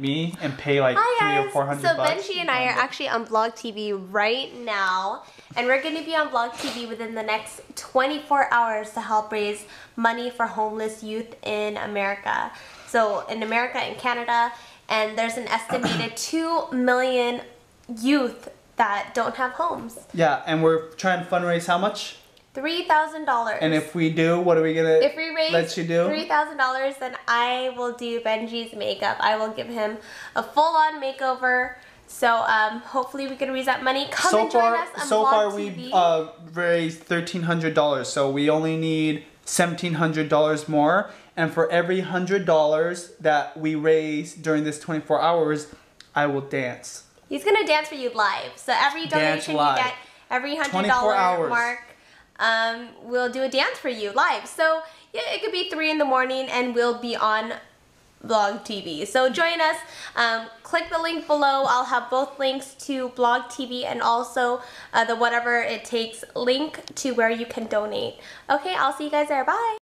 me and pay like Hi $300 or $400. So Benji and I are actually on Blog TV right now, and we're going to be on Blog TV within the next 24 hours to help raise money for homeless youth in America. So in America and Canada, and there's an estimated 2 million youth that don't have homes. Yeah, and we're trying to fundraise how much? $3,000. And if we do, what are we gonna if we raise let you do? $3,000, then I will do Benji's makeup. I will give him a full-on makeover. So hopefully we can raise that money. Come and join us on Blog TV. We raised $1,300, so we only need $1,700 more. And for every $100 that we raise during this 24 hours, I will dance. He's gonna dance for you live. So every donation you get, every $100 mark, we'll do a dance for you live. So yeah, it could be 3 in the morning, and we'll be on Blog TV. So join us. Click the link below. I'll have both links to Blog TV and also the whatever it takes link to where you can donate. Okay, I'll see you guys there. Bye.